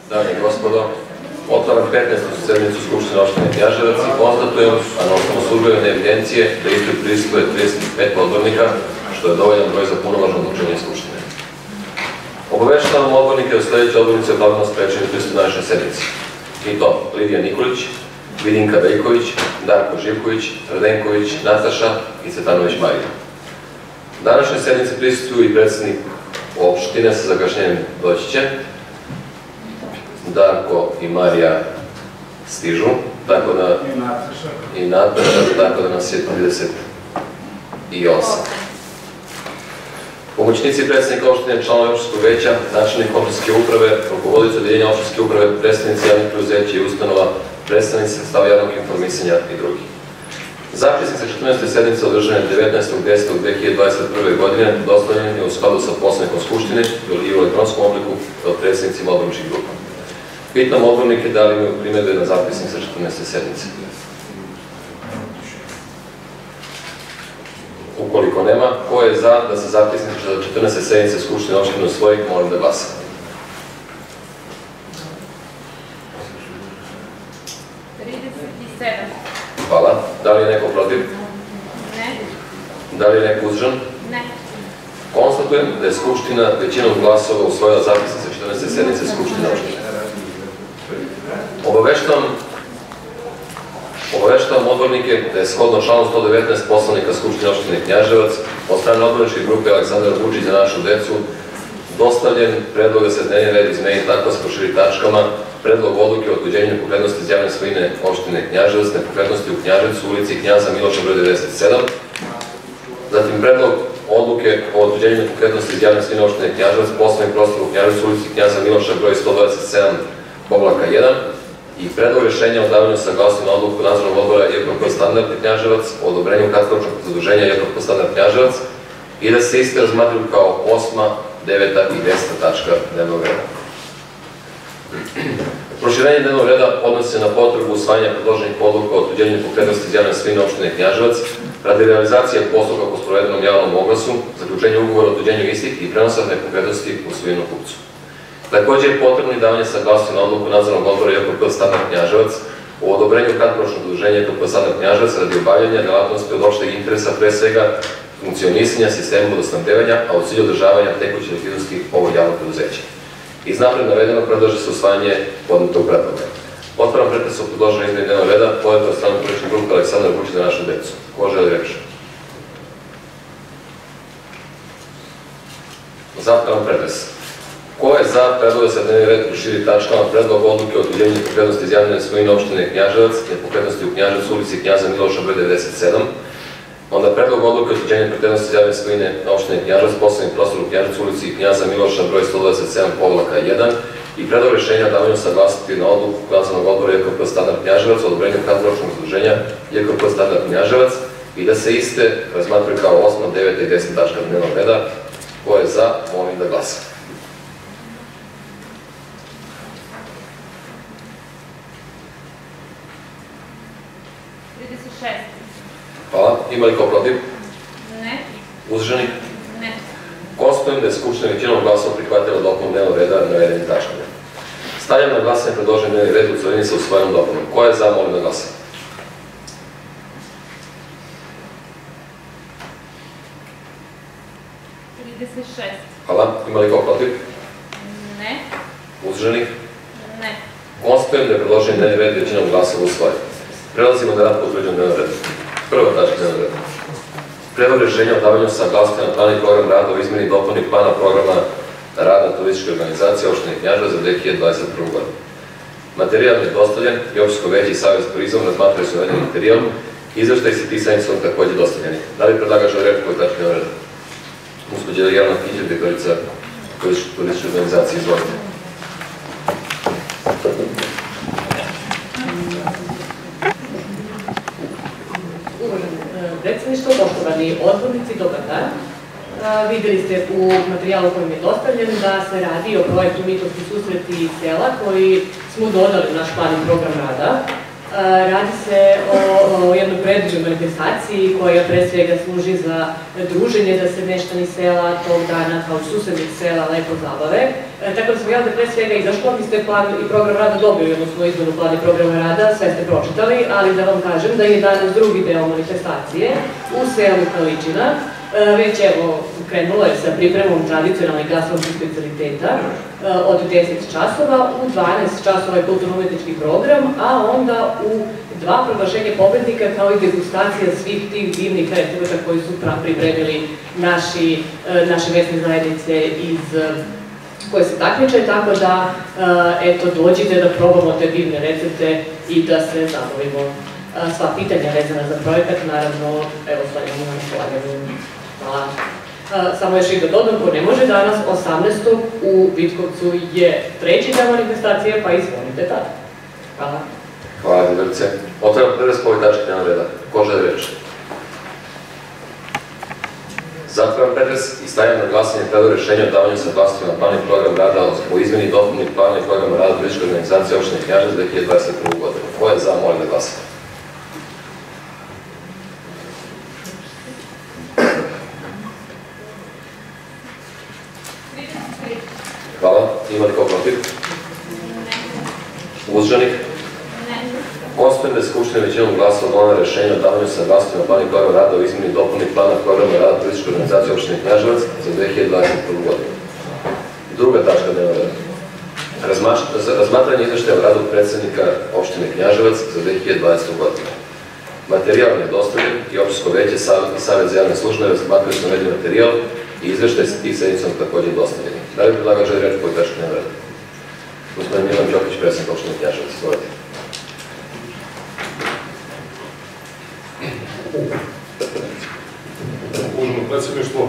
Dame i gospodo, otvaram 15. sednicu Skupštine opštine Knjaževac i konstatujem, a na osnovu službene evidencije, da istoj prisustvuje 35 odbornika, što je dovoljan broj za punovažno odlučenje Skupštine. Obaveštavam odbornike o sledeće odbornice o pravilno sprečenju pristupu današnje sednice. I to Lidija Nikolić, Vidinka Veljković, Darko Živković, Radenković, Nataša i Cvetanović Marija. Današnje sednice prisustvuju i predsednik opštine sa zakašnjenjem doći će. Darko i Marija stižu, tako da i Nataša, tako da nas je 38. Pomoćnici predsednika opštine, članovi opštinskog veća, načelnik opštinske uprave, rukovodilac odeljenja opštinske uprave, predstavnici javnih preduzeća i ustanova, predstavnici sredstava javnog informisanja i drugi. Zapisnik sa 14. sednice održane 19.10.2021. godine dostavljen je u skladu sa Poslovnikom Skupštine i u elektronskom obliku od predsednicima odborničkih grupa. Pitam odbornike da li imaju primedbe na zapisnik sa 14. sednice. Ukoliko nema, ko je za da se zapisnik sa 14. sednice Skupštine opštine usvoji, molim da glasa. Hvala. Da li je neko protiv? Ne. Da li je neko uzdržan? Ne. Konstatujem da je Skupština većinom glasova usvojila zapisnik sa 14. sednice Skupštine opštine. Obaveštavam odbornike da je shodno članu 119 Poslovnika Skupštine opštine Knjaževac od strane odborničke grupe Aleksandra Vučić za našu decu dostavljen predlog da se dnevni red izmeni tako sa proširi tačkama predlog odluke o otuđenju nepokretnosti iz javne svojine opštine Knjaževac, nepokretnosti u Knjaževcu, ulici Knjaza Miloša broj 97, zatim predlog odluke o otuđenju nepokretnosti iz javne svojine opštine Knjaževac, poslovni prostor u Knjaževcu, ulici Knjaza Miloša broj 127/1 i predlog rešenja o davanju saglasnosti na odluku nadzornog odbora JKP Standard Knjaževac o odobrenju kratkoročnog zaduženja JKP Standard Knjaževac i da se iste razmatruju kao 8., 9. i 10. tačka dnevnog reda. Proširenje dnevnog reda odnosi se na potrebu usvajanja predloženih odluka o otuđenju nepokretnosti iz javne svojine opštine Knjaževac radi realizacije postupka po sprovedenom javnom oglasu, zaključenju ugovora o otuđenju istih i prenosa nepokretnosti u svojinu kupcu. Također je potrebno i davanje saglasnosti na odluku nadzornog odbora JKP Standard Knjaževac o odobrenju kratkoročnog zaduženja JKP Standard Knjaževac radi obavljanja delatnosti od opšteg interesa, pre svega funkcionisanja sistema vodosnabdevanja, a u cilju održavanja tekuće likvidnosti ovog javnog preduzeća. Iz napred navedeno predlaže se usvajanje podnetog predloga. Otvaram pretres o predloženoj izmeni dnevnog reda, podneta od strane političke grupe Aleksandra Vučić za našu decu. Ko želi reč? Zatvaram pretres. Ko je za predlog da se dnevni red proširi tačkama predlog odluke o otuđenju nepokretnosti iz javne svojine opštine Knjaževac, nepokretnosti u Knjaževcu, ulici Knjaza Miloša broj 97, onda predlog odluke o otuđenju nepokretnosti iz javne svojine opštine Knjaževac, poslovni prostor u Knjaževcu, ulici Knjaza Miloša broj 127/1 i predlog rešenja o davanju saglasnosti na odluku nadzornog odbora JKP Standard Knjaževac o odobrenju kratkoročnog zaduženja JKP Standard Knjaževac i da se iste razmatruju kao 8., 9. i 10. tačka dnevnog reda. Ko je za, molim da glasa. Hvala. Ima li ko protiv? Ne. Uzdržani? Ne. Konstatujem da je Skupština većinom glasova prihvatila dopunu dnevnog reda navedenih tačkama. Stavljam na glasanje predloženi dnevni red u celini sa usvojenom dopunom. Ko je za, molim da glasa. Hvala. Ima li ko protiv? Ne. Uzdržani? Ne. Konstatujem da je predloženi dnevni red većinom glasova usvojen. Prelazimo na rad po utvrđenom dnevnom redu. Prva tačka dnevnog reda. Predlog rešenja o davanju saglasnosti na plan i program rada o izmeni i dopuni plana programa rada turističke organizacije opštine Knjaževac za 2021. godinu. Materijal je dostavljen i opštinsko veće i Savez turizam razmatraju se navedeni materijal. Izveštaji se pisani su takođe dostavljeni. Da li predlagač želi reći koju tačku dnevnog reda? Gospođa Jelena Kiđer, direktorica turističke organizacije, izvolite. Predsedništvo, poštovani odbornici, dobar dan. Videli ste u materijalu kojim je dostavljen da se radi o projektu Mitrovski susreti sela koji smo dodali u naš plan i program rada. Radi se o jednoj predivnoj manifestaciji koja pre svega služi za druženje, da se meštani sela tog dana kao i susednih sela lepo zabave. Tako da sam ja pre svega izašla, vi ste plan i program rada dobili, odnosno izmenu plana i programa rada, sve ste pročitali, ali da vam kažem da je danas drugi deo manifestacije u selu Kaličina. Već evo krenula je sa pripremom tradicionalnih gastronomskih specijaliteta od 10 časova, u 12 časova je kulturno-umetnički program, a onda u 2 proglašenje pobednika kao i degustacija svih tih divnih recepata koji su pripremili naše mesne zajednice koje se takmiče, tako da eto dođite da probamo te divne recepte i da se zabavimo. Sva pitanja vezana za projekat, naravno, evo stavljamo na raspolaganju. Hvala. Samo još i da dodam, ko ne može danas, 18. u Vitkovcu je treći dan manifestacije, pa izvolite tada. Hvala. Hvala, Videlice. Otvaram pretres po ovoj tački dnevnog reda. Ko želi reč? Zatvaram pretres i stavljam na glasanje predlog rešenja o davanju saglasnosti na plan i program rada o izmeni i dopuni plana i programa rada Turističke organizacije opštine Knjaževac za 2021. godinu. Ko je za, molim da glasa. Hvala. Ima li kao protiv? Uzdržanih? Konstatujem da je Skupština većinom glasova donela rešenje o davanju saglasnosti na plan i program rada o izmeni i dopuni plana programa rada Turističke organizacije opštine Knjaževac za 2021. godinu. Druga tačka dnevnog reda. Razmatranje izveštaja o radu predsednika opštine Knjaževac za 2020. godinu. Materijal je dostavljen i opštinsko veće i Savet za javne službe razmatrali su navedeni materijal i izveštaj sa tih sednicom također dostavljeni. Da li predlagač želi reč po ovoj tački dnevnog reda? Gospodin Milan Đokić, predsednik opštine Knjaževac, izvolite. Uvaženo predsjedništvo,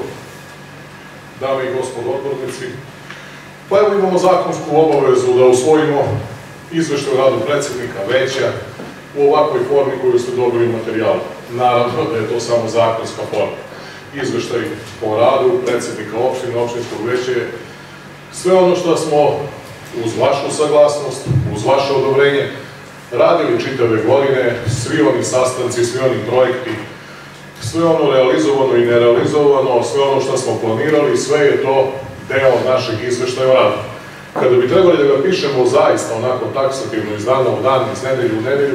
dame i gospodo odbornici, pa evo imamo zakonsku obavezu da usvojimo izveštaj o radu predsjednika veća u ovakvoj formi koju ste dobili materijalu. Naravno da je to samo zakonska forma. Izveštaj o radu predsjednika opštine, opštinskog veća je sve ono što smo uz vašu saglasnost, uz vaše odobrenje radili čitave godine, svi oni sastanci, svi oni projekti, sve ono realizovano i nerealizovano, sve ono što smo planirali, sve je to deo našeg izveštaja o radu. Kada bi trebali da ga pišemo zaista onako taksativno iz dana u dan, iz nedelju u nedelju,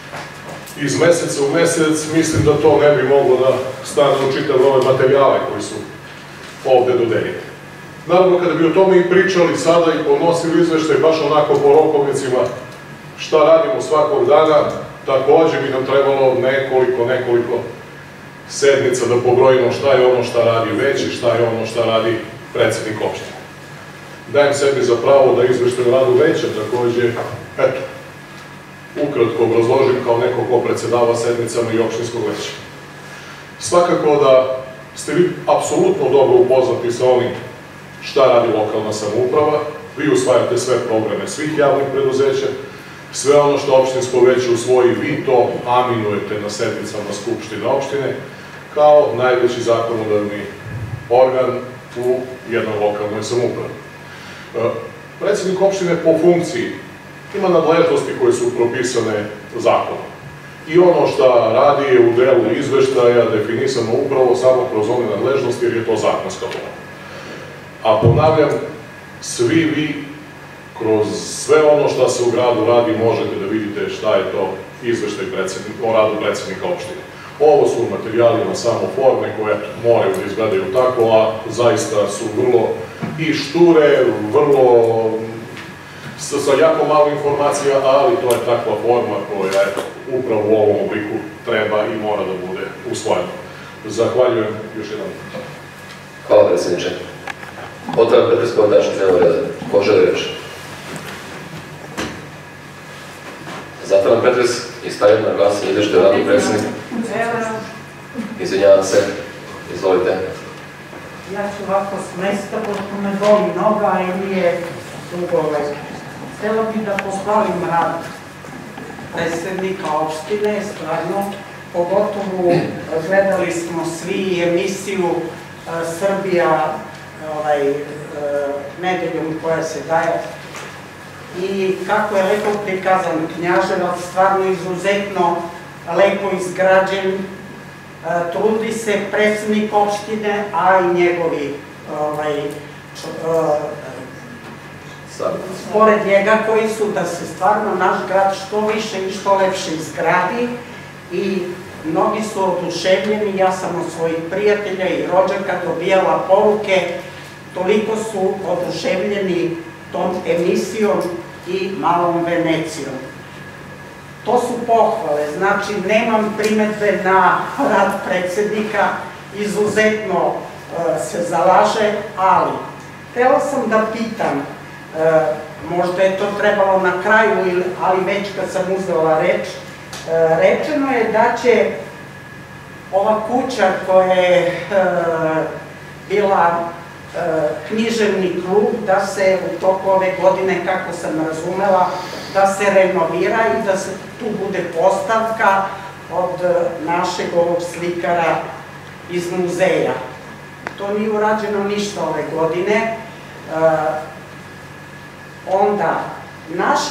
iz meseca u mesec, mislim da to ne bi moglo da stane u čitave ove materijale koji su ovde dodeljeni. Naravno, kada bi o tome i pričali sada i podnosili izveštaj baš onako po rokovnicima šta radimo svakog dana, takođe bi nam trebalo nekoliko sedmica da pobrojimo šta je ono šta radi veći, šta je ono šta radi predsednik opštine. Dajem sebi za pravo da izveštaj o radu veća takođe, eto, ukratko obrazložim kao neko ko predsedava sedmicama i opštinskog veća. Svakako da ste vi apsolutno dobro upoznati sa onim šta radi lokalna samouprava, vi usvajate sve programe svih javnih preduzeća, sve ono što opštinsko veće usvoji, vi to aminujete na sedmicama Skupštine opštine, kao najveći zakonodavni organ u jednoj lokalnoj samoupravi. Predsednik opštine po funkciji ima nadležnosti koje su propisane zakonom. I ono što radi je u delu izveštaja definisano upravo samo kroz one nadležnosti jer je to zakonska forma. A ponavljam, svi vi kroz sve ono što se u gradu radi možete da vidite šta je to izveštaj o radu predsednika opštine. Ovo su materijali na samo forme koje moraju da izgledaju tako, a zaista su vrlo i šture, vrlo sa jako malo informacija, ali to je takva forma koja upravo u ovom obliku treba i mora da bude usvojena. Zahvaljujem još jedan. Hvala, predsjedniče. Otvaram pretres po ovoj tački dnevnog reda. Ko želi reč? Zatvaram pretres i stavljam na glasanje izveštaj o radu predsednika. Izvinjavam se. Izvolite. Ja ću ovako s mesta, pošto me boli noga i nije dugo lepo. Htela bih da pohvalim rad predsednika opštine, stvarno, pogotovo gledali smo svi emisiju Srbija nedeljom koja se daje i kako je lepo prikazan Knjaževac, stvarno izuzetno lepo izgrađen, trudi se predsjednik opštine, a i njegovi pored njega koji su da se stvarno naš grad što više i što lepše izgradi i mnogi su oduševljeni, ja sam od svojih prijatelja i rođaka dobijala poruke, toliko su oduševljeni tom emisijom i Malom Venecijom. To su pohvale, znači nemam primedbe na rad predsjednika, izuzetno se zalaže, ali htela sam da pitam, možda je to trebalo na kraju, ali već kad sam uzela reč, rečeno je da će ova kuća koja je bila književni klub, da se u toku ove godine, kako sam razumela, da se renovira i da se tu bude postavka od našeg ovog slikara iz muzeja. To nije urađeno ništa ove godine. Onda, naša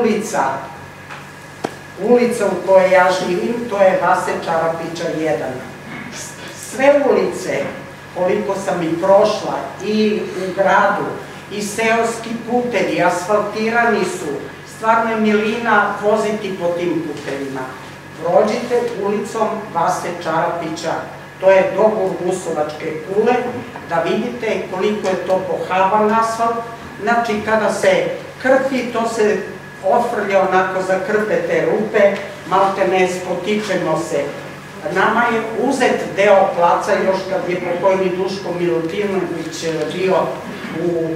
ulica u kojoj ja živim, to je Vase Čarapića 1. Sve ulice, koliko sam i prošla, i u gradu, i seoski putevi, asfaltirani su, stvarno je milina voziti po tim putevima. Prođite ulicom Vase Čarapića, to je do Gurgusovačke kule, da vidite koliko je to pohaban asfalt. Znači, kada se krpi, to se ofrlja onako za krpe te rupe, malte ne spotičemo se. Nama je uzet deo placa još kad je pokojni Duško Milutinović bio u,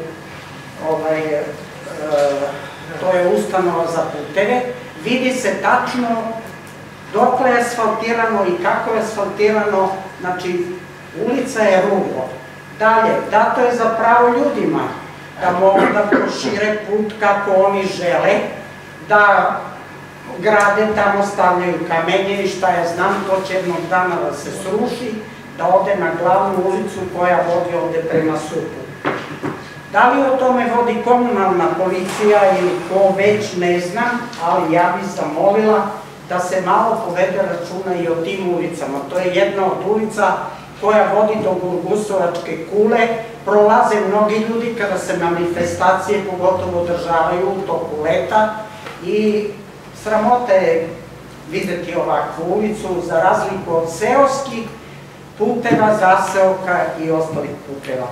to je ustanova za puteve, vidi se tačno dokle je asfaltirano i kako je asfaltirano, znači ulica je ruglo. Dalje, dato je za pravo ljudima da mogu da prošire put kako oni žele, da grade tamo, stavljaju kamenje i šta ja znam, to će jednog dana da se sruši, da ode na glavnu ulicu koja vodi ovde prema Supu. Da li o tome vodi komunalna policija ili ko već, ne znam, ali ja bih zamolila da se malo povede računa i o tim ulicama. To je jedna od ulica koja vodi do Gurgusovačke kule, prolaze mnogi ljudi kada se manifestacije pogotovo održavaju u toku leta i sramota je videti ovakvu ulicu za razliku od seoskih puteva, zaseoka i ostalih puteva.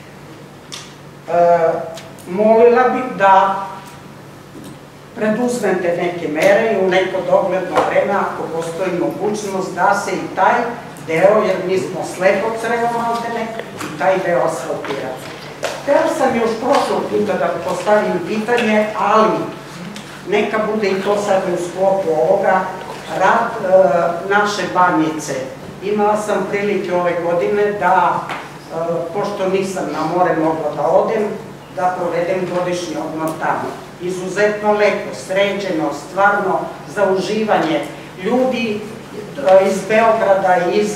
Molila bih da preduzmete neke mere i u neko dogledno vreme, ako postoji mogućnost, da se i taj deo, jer mi smo slepo crevo maltene, i taj deo asfaltira. Htela sam još prošlog puta da postavim pitanje, ali neka bude i to sad u sklopu ovoga, rad naše banjice. Imala sam prilike ove godine da, pošto nisam na more mogla da odem, da provedem godišnji odmor tamo. Izuzetno lepo, sređeno, stvarno za uživanje. Ljudi iz Beograda, iz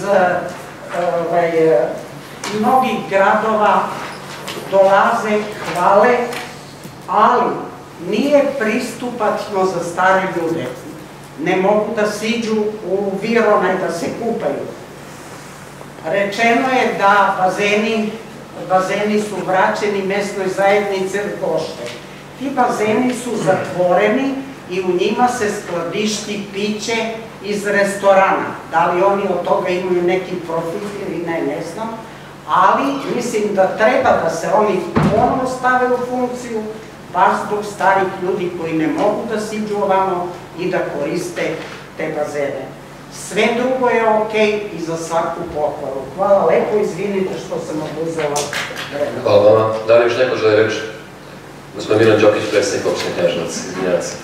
mnogih gradova dolaze, hvale, ali nije pristupačno za stare ljude. Ne mogu da siđu u Vironaj da se kupaju. Rečeno je da bazeni su vraćeni mesnoj zajednici Rgošte. Ti bazeni su zatvoreni i u njima se skladišti piće iz restorana. Da li oni od toga imaju neki profit ili ne znam, ali mislim da treba da se oni ponovno stave u funkciju, baš zbog starih ljudi koji ne mogu da siđu ovamo i da koriste te bazene. Sve drugo je okej i za svaku pohvalu. Hvala lepo, izvinite što sam oduzela vremena. Hvala vama. Da li još neko želi reći? Gospodin Milan Đokić, predsjednik opštine Knjaževac, izvinjavam se.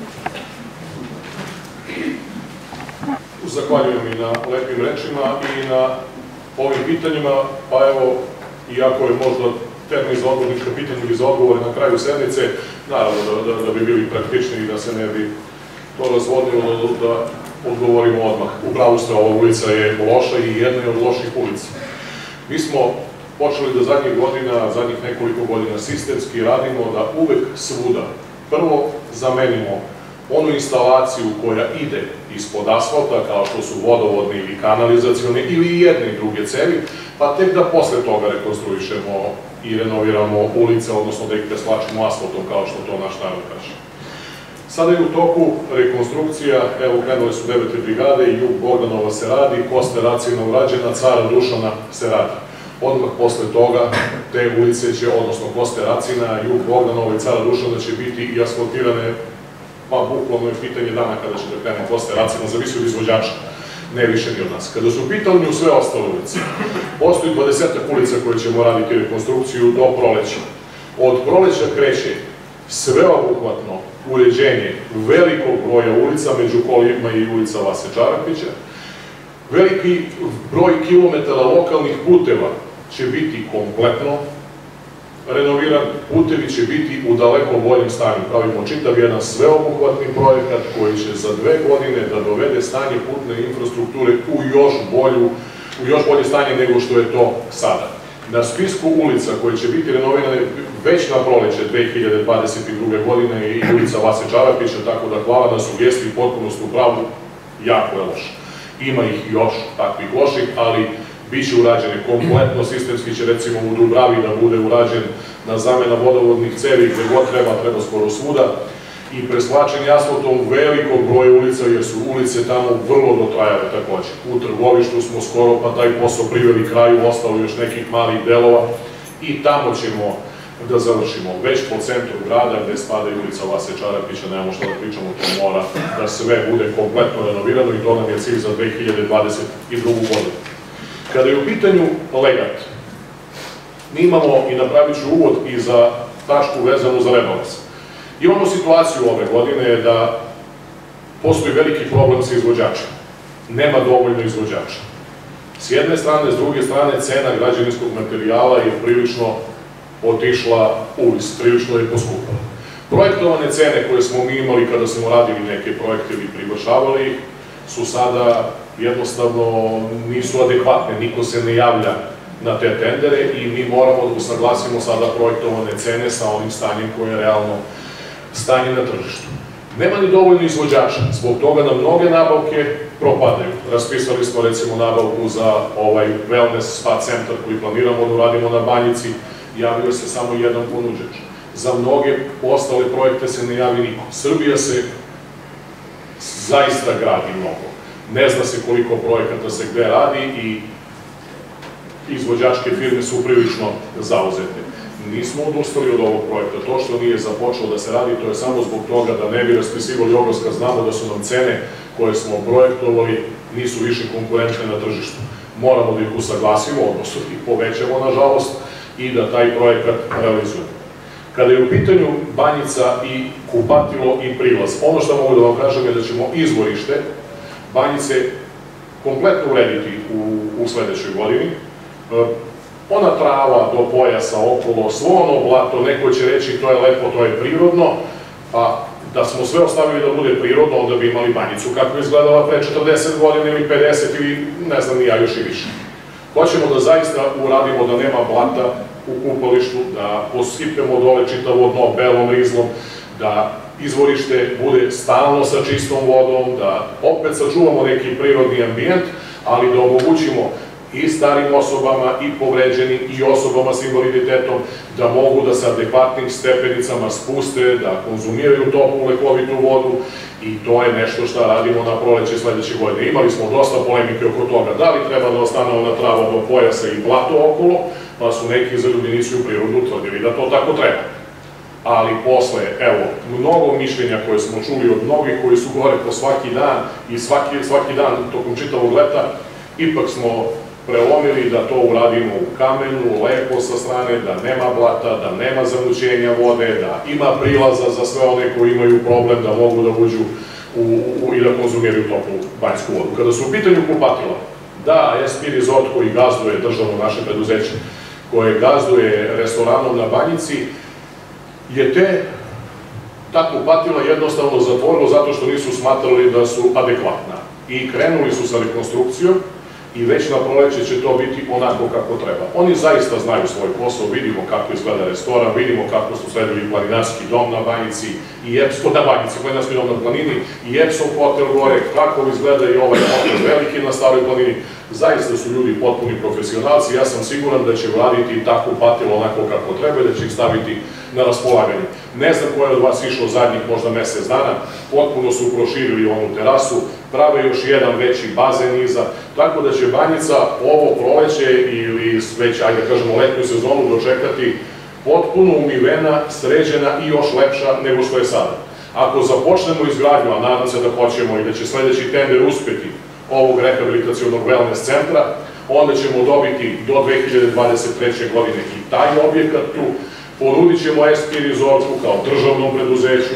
Zahvaljujem i na lepim rečima i na ovim pitanjima, pa evo, iako je možda termin za odgovorničko pitanje ili za odgovore na kraju sednice, naravno da bi bili praktični i da se ne bi to razvodnilo, da odgovorimo odmah. Upravo ste, ova ulica je loša i jedna je od loših ulica. Mi smo počeli da zadnjih nekoliko godina sistemski radimo da uvek svuda Prvo, zamenimo onu instalaciju koja ide ispod asfalta, kao što su vodovodne ili kanalizacione ili jedne i druge cevi, pa tek da posle toga rekonstruišemo i renoviramo ulice, odnosno da ih preslačimo asfaltom, kao što to naš narod kaže. Sada je u toku rekonstrukcija, evo krenule su 9. brigade, Jug Bogdanova se radi, Koste Racina urađena, Cara Dušana se radi. Odmah posle toga te ulice će, odnosno Koste Racina, Jug Bogdanova i Cara Dušana će biti i asfaltirane, pa bukvalno je pitanje dana kada će da krene Koste Racina, zavisi od izvođača, ne više ni od nas. Kada su u pitanju sve ostale ulice, postoji 20 ulica koje ćemo raditi rekonstrukciju do proleća. Od proleća kreće sveobuhvatno uređenje velikog broja ulica, među kojima i ulica Vase Čarapića. Veliki broj kilometara lokalnih puteva će biti kompletno renoviran, putevi će biti u daleko boljem stanju. Pravimo čitav jedan sveobuhvatni projekat koji će za 2 godine da dovede stanje putne infrastrukture u još bolje stanje nego što je to sada. Na spisku ulica koje će biti renovirane već na proleće 2022. godine i ulica Vase Čarapića, tako da hvala na sugestiji, potpunost u pravu, jako je loša. Ima ih još takvih loših, ali bit će urađene kompletno, sistemski će recimo u Dubravi da bude urađen na zamena vodovodnih cevi gde god treba skoro svuda i preslačenje asfaltom velikog broja ulica, jer su ulice tamo vrlo dotrajale takođe. U Trgovištu smo skoro pa taj posao priveli kraju, ostalo još nekih malih delova i tamo ćemo da završimo. Već po centru grada gde spada i ulica Vase Čarapića, nemamo što da pričamo, to mora da sve bude kompletno renovirano i to nam je cilj za 2022. godinu. Kada je u pitanju legat, mi imamo i napravit ću uvod i za tačku vezanu za rebalans. Imamo situaciju ove godine da postoji veliki problem sa izvođačima. Nema dovoljno izvođača. S jedne strane, s druge strane, cena građevinskog materijala je prilično otišla uvis, prilično je poskupala. Projektovane cene koje smo mi imali kada smo radili neke projekte ili privršavali ih, su sada jednostavno nisu adekvatne, niko se ne javlja na te tendere i mi moramo da usaglasimo sada projektovane cene sa onim stanjem koje je realno stanje na tržištu. Nema ni dovoljno izvođača, zbog toga nam mnoge nabavke propadaju. Raspisali smo recimo nabavku za ovaj wellness spa centar koji planiramo da uradimo na Banjici, javio se samo jedan ponuđač. Za mnoge ostale projekte se ne javi niko. Srbija se zaista gradi mnogo. Ne zna se koliko projekata se gde radi i izvođačke firme su prilično zauzete. Nismo odustali od ovog projekta. To što nije započelo da se radi, to je samo zbog toga da ne bi raspisivali oglas kad znamo da su nam cene koje smo projektovali nisu više konkurentne na tržištu. Moramo da ih usaglasimo, odnosno ih povećamo, nažalost, i da taj projekat realizujemo. Kada je u pitanju Banjica i kupatilo i prilaz, ono što mogu da vam kažem je da ćemo izvorište Banjice kompletno urediti u sledećoj godini. Ona trava do pojasa okolo, svo ono blato, neko će reći to je lepo, to je prirodno, pa da smo sve ostavili da bude prirodno, onda bi imali Banjicu kako je izgledala pre 40 godina ili 50 ili ne znam ni ja još i više. Hoćemo da zaista uradimo da nema blata u kupalištu, da posipemo dole čitavo dno belom rizlom, da izvorište bude stalno sa čistom vodom, da opet sačuvamo neki prirodni ambijent, ali da omogućimo i starim osobama, i povređenim, i osobama s invaliditetom, da mogu da sa adekvatnim stepenicama spuste, da konzumiraju toplu, lekovitu vodu i to je nešto što radimo na proleće sledeće godine. Imali smo dosta polemike oko toga, da li treba da ostane ona trava do pojasa i blato okolo, pa su neki zaljubljenici u prirodu utvrdili da to tako treba. Ali posle, evo, mnogo mišljenja koje smo čuli od mnogih koji su gore po svaki dan i svaki dan tokom čitavog leta, ipak smo prelomili da to uradimo u kamenu, lepo sa strane, da nema blata, da nema zamućenja vode, da ima prilaza za sve one koji imaju problem da mogu da uđu i da konzumiraju toplu banjsku vodu. Kada su u pitanju kupatila, da, SP Resort koji gazduje državno naše preduzeće, koje gazduje restoranom na Banjici, je ta kupatila jednostavno zatvorilo zato što nisu smatrali da su adekvatna. I krenuli su sa rekonstrukcijom i već na proleće će to biti onako kako treba. Oni zaista znaju svoj posao, vidimo kako izgleda restoran, vidimo kako su sredili planinarski dom na Banjici i EPSO na Banjici, planinarski dom na planini i EPSO hotel gore, kako izgleda i ovaj hotel veliki na Staroj planini. Zaista su ljudi potpuni profesionalci, ja sam siguran da će vladiti takvu patilu onako kako treba i da će ih staviti na raspolaganje. Ne znam ko je od vas išao zadnjih možda mesec dana, potpuno su proširili onu terasu, prave još jedan veći bazen iza, tako da će Banjica ovo proleće ili već, ajde kažemo, letnju sezonu dočekati potpuno umivena, sređena i još lepša nego što je sada. Ako započnemo izgradnju, a nadam se da hoćemo i da će sledeći tender uspeti ovog rehabilitacionog wellness centra, onda ćemo dobiti do 2023. godine i taj objekat tu, ponudit ćemo SP Resortu kao državnom preduzeću,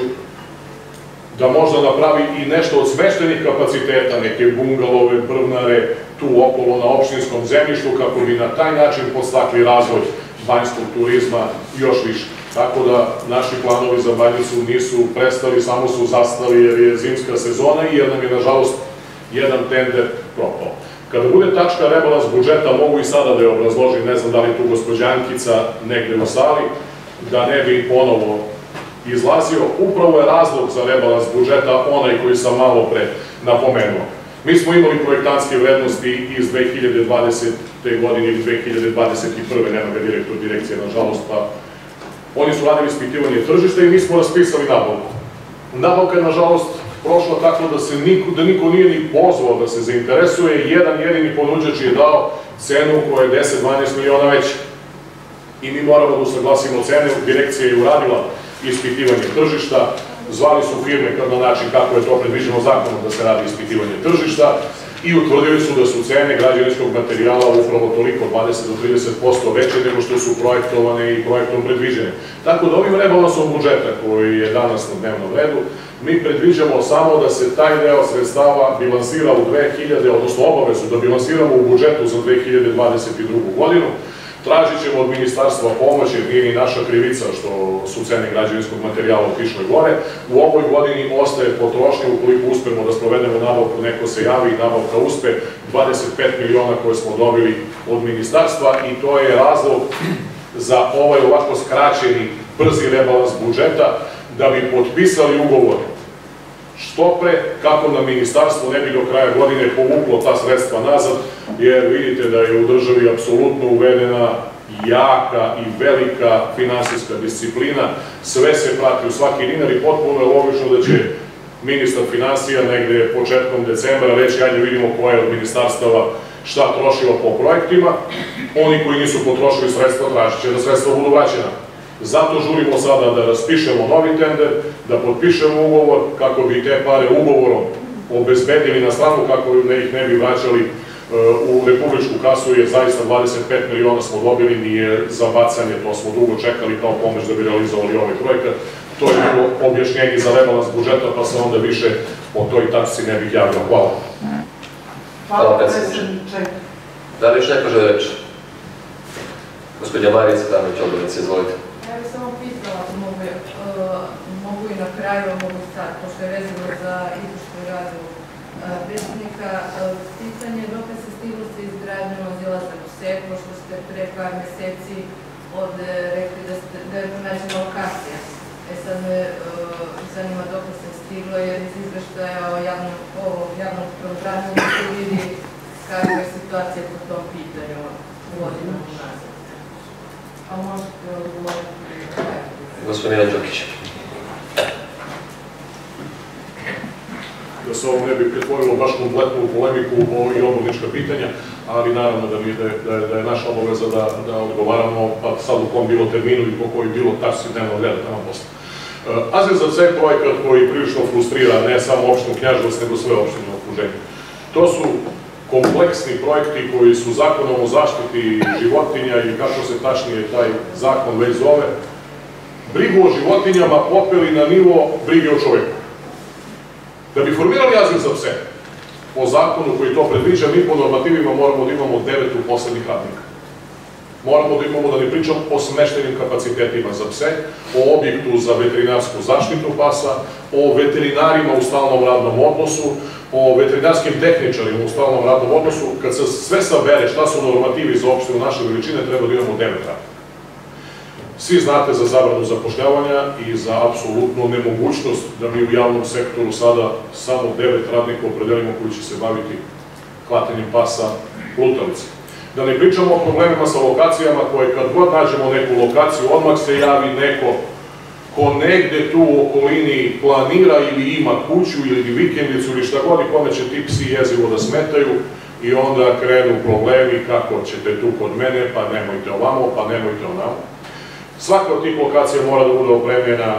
da možda napravi i nešto od smeštenih kapaciteta, neke bungalove, brvnare, tu okolo na opštinskom zemljištu, kako bi na taj način podstakli razvoj banjskog turizma još više. Tako da naši planovi za Banjicu nisu prestali, samo su zastali jer je zimska sezona i jer nam je, nažalost, jedan tender propao. Kada bude tačka rebalans budžeta, mogu i sada da je obrazložim, ne znam da li je tu gospođa Ankica negde na sali, da ne bi ponovo izlazio. Upravo je razlog za rebalans budžeta onaj koji sam malo pre napomenuo. Mi smo imali projektantske vrednosti iz 2020. godine ili 2021. nema ga direktor direkcije, nažalost, pa oni su radili ispitivanje tržišta i mi smo raspisali nabavku. Nabavka je, nažalost, prošla tako da niko nije ni pozvao da se zainteresuje. Jedan jedini ponuđač je dao cenu koja je 10-12 miliona veća. I mi moramo da usaglasimo cene, direkcija je uradila ispitivanje tržišta, zvali su firme na način kako je to predviđeno zakonom da se radi ispitivanje tržišta i utvrdili su da su cene građevinskog materijala upravo toliko 20 do 30% veće nego što su projektovane i projektom predviđene. Tako da ovim rebalansom budžeta koji je danas na dnevnom redu, mi predviđamo samo da se taj deo sredstava bilansira u 2000, odnosno obavezu da bilansiramo u budžetu za 2022. godinu. Tražit ćemo od ministarstva pomoć, jer nije ni naša krivica što su cene građevinskog materijala otišle gore. U ovoj godini ostaje potrošnja, ukoliko uspemo da sprovedemo nabavku, neko se javi i nabavka uspe, 25 miliona koje smo dobili od ministarstva i to je razlog za ovaj ovako skraćeni, brzi rebalans budžeta, da bi potpisali ugovor što pre, kako na ministarstvo ne bi do kraja godine povuklo ta sredstva nazad, jer vidite da je u državi apsolutno uvedena jaka i velika finansijska disciplina, sve se prati u svaki dinar i potpuno je logično da će ministar finansija negde početkom decembra reći ajde vidimo koja je od ministarstava šta trošilo po projektima, oni koji nisu potrošili sredstva tražit će da sredstva budu vraćena. Zato žurimo sada da raspišemo novi tender, da potpišemo ugovor kako bi te pare ugovorom obezbedili na stranu, kako ih ne bi vraćali u republičku kasu, jer zaista 25 miliona smo dobili, nije za bacanje, to smo dugo čekali kao pomoć da bi realizovali ovaj projekat. To je bilo objašnjenje za rebalans budžeta, pa se onda više o toj tačci ne bih javljao. Hvala. Hvala, predsjedniče. Da li još neko žele reći? Gospođa Marija Cvetanović, odbornica, izvolite. Ja bih samo pitala, mogu i na kraju, mogu sad, pošto je vezano za izvršnu radu predsjednika, pitanje dokle se stiglo sa izgradnjom ozilaza u Sep, pošto ste pre par meseci rekli da je pronađena lokacija. Sad me zanima dokle se stiglo, jer iz izveštaja o javnom programu se vidi kakva je situacija po tom pitanju godinama nazad. A možete odgovoriti? Gospodin Milan Đokić. Da se ovo ne bi pretvorilo baš kompletnu polemiku i odbornička pitanja, ali naravno da je naša obaveza da odgovaramo, pa sad u kom bilo terminu i po koji bilo tačci dnevnog reda tamo posle. Azil za sve projekat koji prilično frustrira ne samo opštinu Knjaževac, nego sve opštine u okruženju. To su kompleksni projekti koji su zakonom o zaštiti životinja ili kako se tačnije taj zakon već zove, brigu o životinjama popeli na nivo brige o čoveku. Da bi formirali azil za pse, po zakonu koji to predviđa, mi po normativima moramo da imamo 9 uposlenih radnika. Moramo da imamo, da ne pričam o smeštenim kapacitetima za pse, o objektu za veterinarsku zaštitu pasa, o veterinarima u stalnom radnom odnosu, o veterinarskim tehničarima u stalnom radnom odnosu. Kad se sve sabere šta su normativi za opštinu naše veličine, treba da imamo 9 radnika. Svi znate za zabranu zapošljavanja i za apsolutnu nemogućnost da mi u javnom sektoru sada samo 9 radnika opredelimo koji će se baviti hvatanjem pasa lutalice. Da ne pričamo o problemima sa lokacijama koje kad god nađemo neku lokaciju, odmah se javi neko ko negde tu u okolini planira ili ima kuću ili vikendicu ili šta god i kome će ti psi jezivo da smetaju i onda krenu problemi kako ćete tu kod mene, pa nemojte ovamo, pa nemojte onamo. Svaka od tih lokacija mora da bude opremljena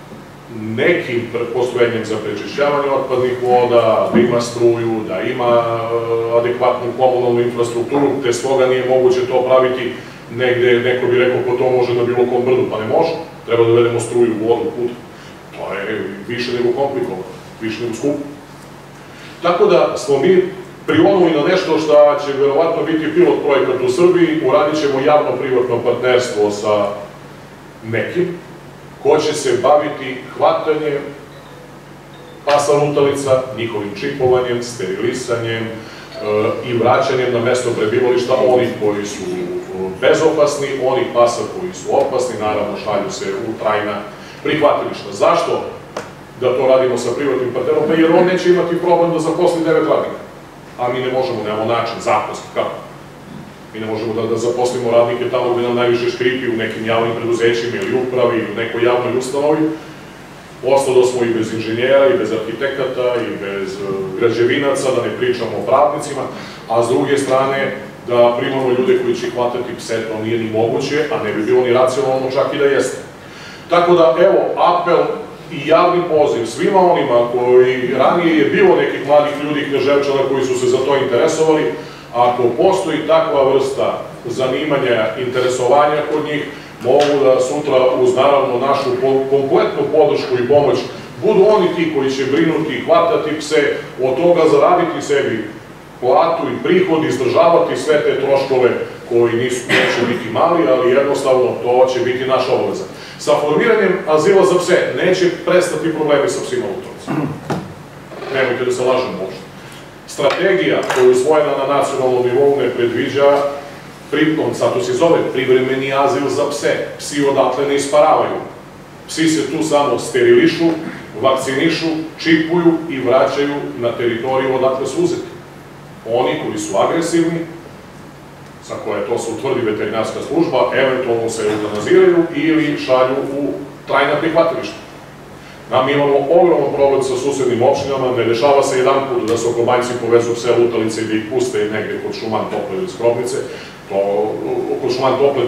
nekim postrojenjem za prečišćavanje otpadnih voda, da ima struju, da ima adekvatnu komunalnu infrastrukturu, te stoga nije moguće to praviti negde, neko bi rekao ko to može na bilo kom brdu, pa ne može. Treba da uvedemo struju, vodu, put. To je više nego komplikovano, više nego skupo. Tako da smo mi prionuli na nešto što će verovatno biti pilot projekat u Srbiji, uradit ćemo javno-privatno partnerstvo sa nekim, ko će se baviti hvatanjem pasa lutalica, njihovim čipovanjem, sterilisanjem i vraćanjem na mesto prebivališta onih koji su bezopasni, onih pasa koji su opasni, naravno šalju se u trajna prihvatilišta. Zašto da to radimo sa privatnim partnerom? Pa jer on neće imati problem da zaposli 9 radnika, a mi ne možemo, nemamo način, zaposli, kako? Mi ne možemo da zaposlimo radnike tamo gde nam najviše škripi, u nekim javnim preduzećima ili upravi ili u nekoj javnoj ustanovi. Ostalo smo i bez inženjera, i bez arhitekata, i bez građevinaca, da ne pričamo o pravnicima, a s druge strane da primamo ljude koji će hvatati pse, to nije ni moguće, a ne bi bilo ni racionalno čak i da jeste. Tako da, evo, apel i javni poziv svima onima koji ranije je bilo nekih mladih ljudi Knjaževčana koji su se za to interesovali, ako postoji takva vrsta zanimanja, interesovanja kod njih, mogu da sutra uz naravno našu kompletnu podršku i pomoć budu oni ti koji će brinuti, hvatati pse, od toga zaraditi sebi platu i prihod, izdržavati sve te troškove koji neće biti mali, ali jednostavno to će biti naša obaveza. Sa formiranjem azila za pse neće prestati problemi sa psima lutalica. Nemojte da se lažemo možda. Strategija koja je usvojena na nacionalnom nivou ne predviđa, sad to se zove privremeni azil za pse. Psi odatle ne isparavaju. Psi se tu samo sterilišu, vakcinišu, čipuju i vraćaju na teritoriju odakle su uzeti. Oni koji su agresivni, za koje to se utvrdi veterinarska služba, eventualno se eutanaziraju ili šalju u trajna prihvatilišta. Mi imamo ogroman problem sa susednim opštinama, ne dešava se jedan put da se okobanjci povezu pse lutalice i da ih puste negde kod Šuman Tople ili Skrobnice. Kod Šuman Tople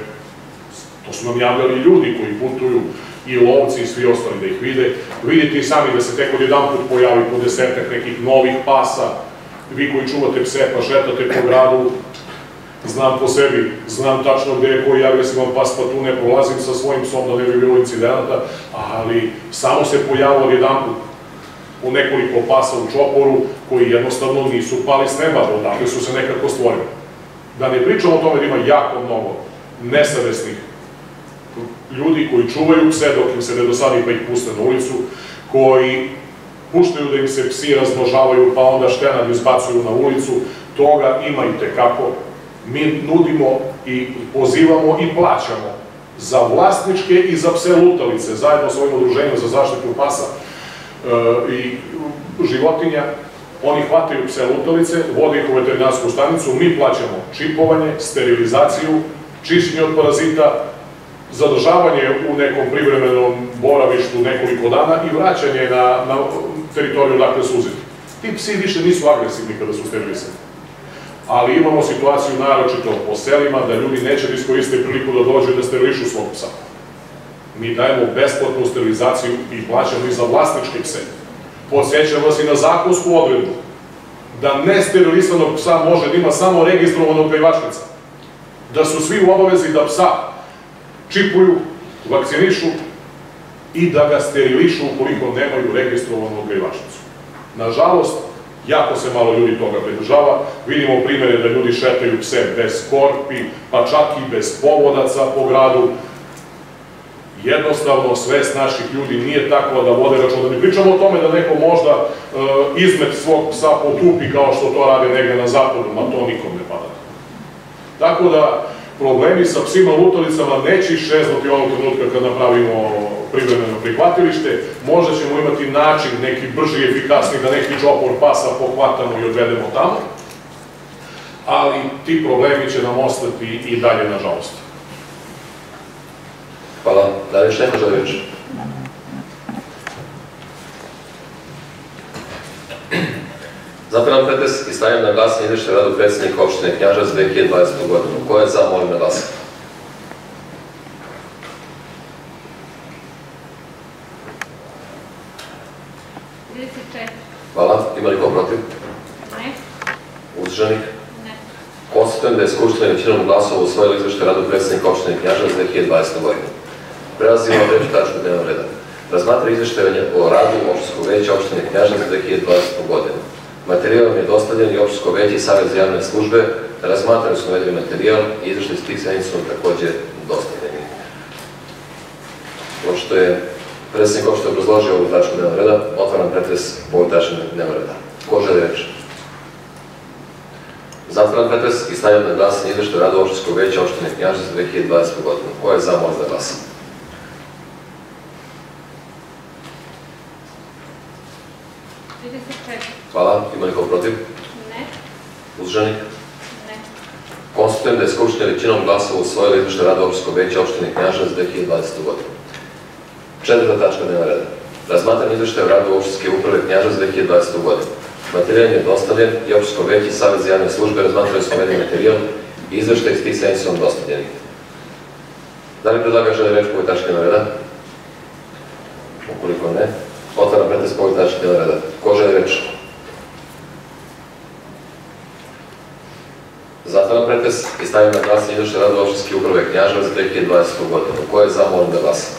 to su nam javljali ljudi koji putuju i lovci i svi ostali da ih vide. Vidite i sami da se tek od jedan put pojavi po 10-ak nekih novih pasa. Vi koji čuvate pse pa šetate po gradu, znam po sebi, znam tačno gde je koji agresivan pas, pa tu ne prolazim sa svojim psom da ne bi bilo incidenta, ali samo se pojavilo od jedan put u nekoliko pasa u čoporu koji jednostavno nisu pali s neba, odakle su se nekako stvorili. Da ne pričamo o tome da ima jako mnogo nesavesnih ljudi koji čuvaju pse dok im se ne dosadi pa ih puste na ulicu, koji puštaju da im se psi razmnožavaju pa onda štenad izbacuju na ulicu, toga ima i tekako. Mi nudimo i pozivamo i plaćamo za vlasničke i za pse lutalice, zajedno sa ovim udruženjem za zaštitu pasa i životinja. Oni hvataju pse lutalice, vode ih u veterinarsku stanicu, mi plaćamo čipovanje, sterilizaciju, čišćenje od parazita, zadržavanje u nekom privremenom boravištu nekoliko dana i vraćanje na teritoriju odakle su uzeti. Ti psi više nisu agresivni kada su sterilisani. Ali imamo situaciju naročito po selima da ljudi neće da iskoriste priliku da dođu i da sterilišu svog psa. Mi dajemo besplatnu sterilizaciju i plaćamo i za vlasničke pse. Podsjećam vas i na zakonsku odredbu da nesterilisanog psa može da ima samo registrovanog gajivačnica. Da su svi u obavezi da psa čipuju, vakcinišu i da ga sterilišu ukoliko nemaju registrovanu gajivačnicu. Nažalost, jako se malo ljudi toga pridržava. Vidimo primere da ljudi šetaju pse bez korpi, pa čak i bez povodaca po gradu. Jednostavno, svest naših ljudi nije takva da vode računa. Da ne pričamo o tome da neko možda izmet svog psa potupi kao što to rade negde na zapadu, ma to nikom ne pada. Tako da, problemi sa psima lutalicama neće iščeznuti ovog trenutka kad napravimo privremeno prihvatilište. Možda ćemo imati način neki brži i efikasni da neki čopor pasa pohvatamo i odvedemo tamo, ali ti problemi će nam ostati i dalje, nažalost. Hvala. Da li još neko želi reći? Zatvaram pretres i stavljam na glasanje izveštaj o radu predsjednika opštine Knjaževac za 2020. godinu. Ko je za, molim na glasanje. Hvala. Ima li ko protiv? Ne. Uzdržanih? Ne. Konstatujem da je Skupština većinom glasova usvojila izveštaj o radu predsjednika opštine Knjaževac za 2020. godinu. Prelazimo na treću tačku dnevnog reda. Razmatra izveštaj o radu opštinskog veća opštine Knjaževac za 2020. godinu. Materijal vam je dostavljen i opštinsko veće i Savet za javne službe. Razmatrali su navedeni materijal i izveštaj s tih sednica su takođe dostavljeni. Pošto je predsjednik opštine obrazložio ovu tačku dnevnog reda, otvaram pretres po ovoj tački dnevnog reda. Ko želi reći? Zatvaram pretres i stavljam na glasanje izveštaj o radu opštinskog veća opštine Knjaževac za 2020. godinu. Ko je za, molim da glasa. Hvala. Ima li ko protiv? Ne. Uzdržanih? Ne. Konstatujem da je Skupština većinom glasova usvojila izveštaj o radu opštinskog veća opštine Knjaževac za 2020. godinu. Četvrta tačka dnevnog reda. Razmatranje izveštaja o radu opštinske uprave Knjaževac za 2020. godinu. Materijal je dostavljen i opštinsko veće i Savet za javne službe razmatrali su navedeni materijal i izveštaj s tih sednica su vam dostavljeni. Da li predlagač želi reći po ovoj tački dnevnog reda? Ukoliko ne, otvaram pretres po ovoj tački dnevnog reda. Ko želi reći? Zatvaram pretres i stavljam na glasanje izveštaj o radu opštinske uprave Knjaževac za 2020. godinu. Ko je za, molim da glasa.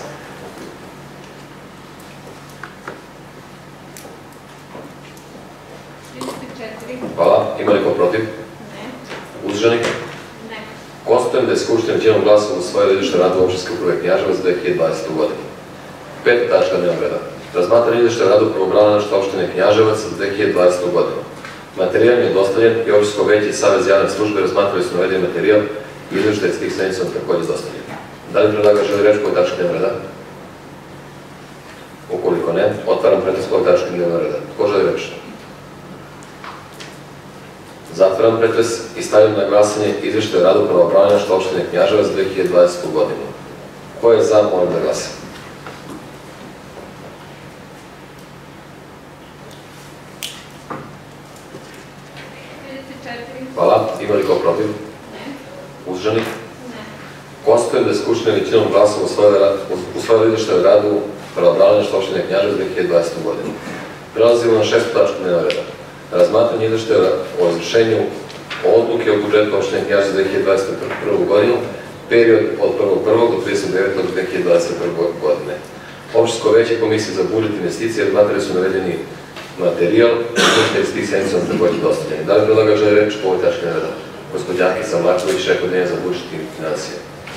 Hvala. Ima li ko protiv? Ne. Uzdržanih? Ne. Konstatujem da je Skupština većinom glasova usvojila izveštaj o radu opštinske uprave Knjaževac za 2020. godinu. Peta tačka dnevnog reda. Razmatranje izveštaja o radu pravobranilaštva opštine Knjaževac za 2020. godinu. Materijal je dostavljen i opštinsko veće i Savet za javne službe razmatrali su navedeni materijal i izveštaj s tih sednica su takođe dostavljeni. Da li predlagač želi reći po ovoj tački dnevnog reda? Ukoliko ne, otvaram pretres po ovoj tački dnevnog reda. Ko želi reći? Zatvaram pretres i stavljam na glasanje izveštaj o radu pravobranilaštva opštine Knjaževac za 2020. godinu. Ko je za, molim da glasa. Hvala. Ima li ko protiv? Ne. Uzdržanih? Ne. Konstatujem da je Skupština većinom glasova usvojila izveštaj o radu pravobranilaštva opštine Knjaževac za 2020. godinu. Prelazimo na šestu tačku dnevnog reda. Razmatranje izveštaja o izvršenju odluke o budžetu opštine Knjaževac za 2021. godinu, period od 1.1. do 39.2021. godine. Opštinsko veće Komisije za budžet i investicije razmatrali su navedeni materijal, izveštaj s tih sednica su takođe dostavljeni. Da li predlagač želi reći po ovoj tački dnevnog reda? Gospođa Ankica Mlačević, šef odeljenja za budžet i finansije.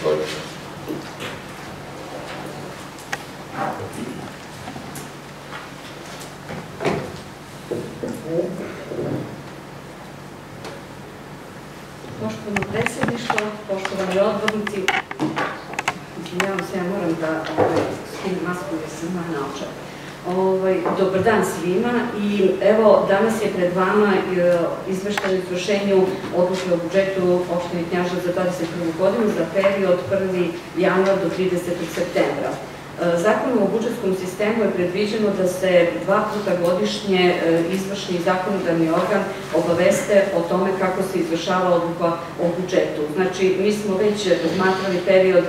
Poštovano predsjedništvo, poštovani odbornici, izvinjavam se, ja moram da skinem masku jer sam imala naočare. Dobar dan svima i evo danas je pred vama izveštaj o izvršenju odluke o budžetu opštine Knjaževac za 2021. godinu za period 1. januar do 30. septembra. Zakonom o budžetskom sistemu je predviđeno da se 2 puta godišnje izvršni zakonodavni organ obaveste o tome kako se izvršava odluka o budžetu. Znači, mi smo već razmatrali period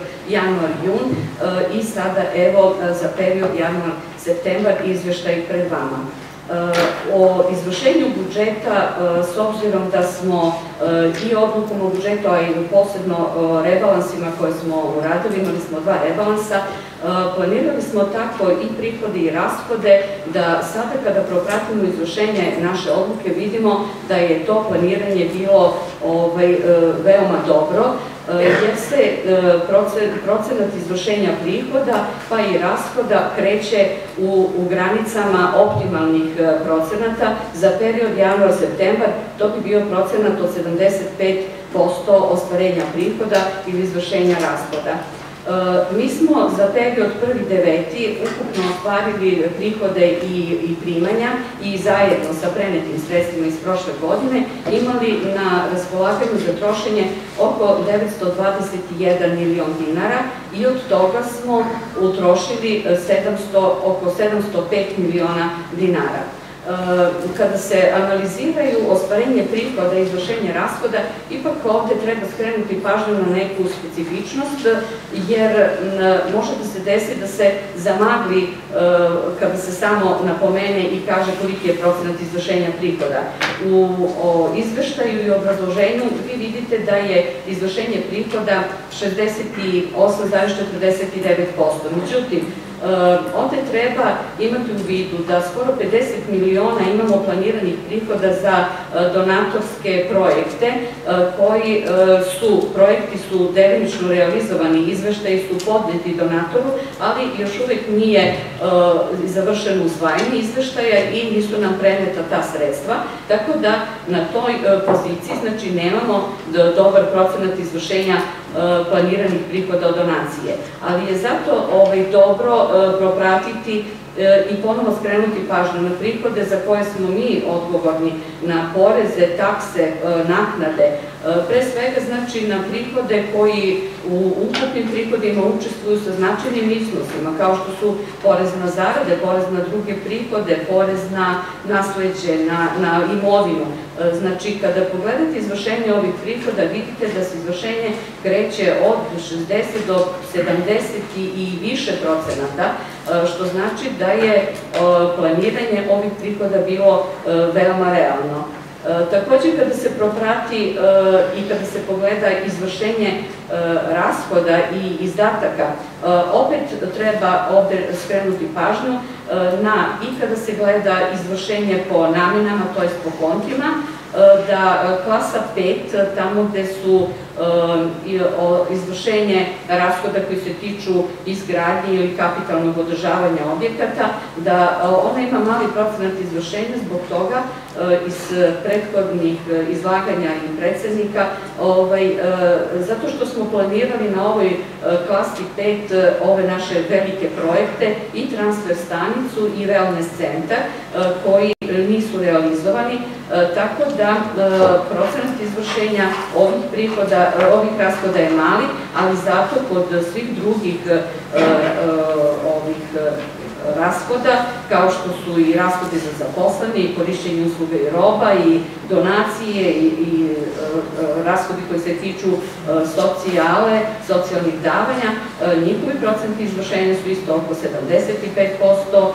januar-jun i sada evo za period januar-septembar izveštaj pred vama. O izvršenju budžeta, s obzirom da smo i odlukom o budžetu, a i posebno rebalansima koje smo uradili, imali smo 2 rebalansa, planirali smo tako i prihode i rashode, da sada kada propratimo izvršenje naše odluke vidimo da je to planiranje bilo veoma dobro, jer se procenat izvršenja prihoda pa i rashoda kreće u granicama optimalnih procenata. Za period januar-septembar to bi bio procenat od 75% ostvarenja prihoda ili izvršenja rashoda. Mi smo za period 1.9. ukupno ostvarili prihode i primanja i zajedno sa prenetim sredstvima iz prošle godine imali na raspolaganju za trošenje oko 921 milion dinara i od toga smo utrošili oko 705 miliona dinara. Kada se analiziraju ostvarenje prihoda i izvršenje rashoda, ipak ovde treba skrenuti pažnju na neku specifičnost, jer može da se desi da se zamagli kada se samo napomene i kaže koliki je procenat izvršenja prihoda. U izveštaju i obrazloženju vi vidite da je izvršenje prihoda 68,49%. Međutim, ovde treba imati u vidu da skoro 50 miliona imamo planiranih prihoda za donatorske projekte, projekti su delimično realizovani, izveštaji su podneti donatoru, ali još uvek nije završeno usvajanje izveštaja i nisu nam preneta ta sredstva, tako da na toj poziciji znači nemamo dobar procenat izvršenja planiranih prihoda od donacije. Ali je zato dobro propratiti i ponovo skrenuti pažnju na prihode za koje smo mi odgovorni, na poreze, takse, naknade, pre svega znači na prihode koji u ukupnim prihodima učestvuju sa značajnim iznosima, kao što su porez na zarade, porez na druge prihode, porez na nasleđe, na imovinu. Znači, kada pogledate izvršenje ovih prihoda, vidite da se izvršenje kreće od 60 do 70 i više procenata, što znači da je planiranje ovih prihoda bilo veoma realno. Takođe, kada se proprati i kada se pogleda izvršenje rashoda i izdataka, opet treba ovde skrenuti pažnju i kada se gleda izvršenje po namenama, to je po kontima, da klasa 5, tamo gde su izvršenje rashoda koji se tiču izgradnje ili kapitalnog održavanja objekata, da ona ima mali procenat izvršenja zbog toga iz prethodnih izlaganja i predsednika, zato što smo planirali na ovoj klasi 5 ove naše velike projekte i transfer stanicu i wellness centar koji nisu realizovani, tako da procenat izvršenja ovih rashoda je mali, ali zato kod svih drugih rashoda, kao što su i rashodi za zaposlene i korišćenje usluga i roba i donacije i rashodi koji se tiču socijale, socijalnih davanja, njihovi procenti izvršenja su isto oko 75%,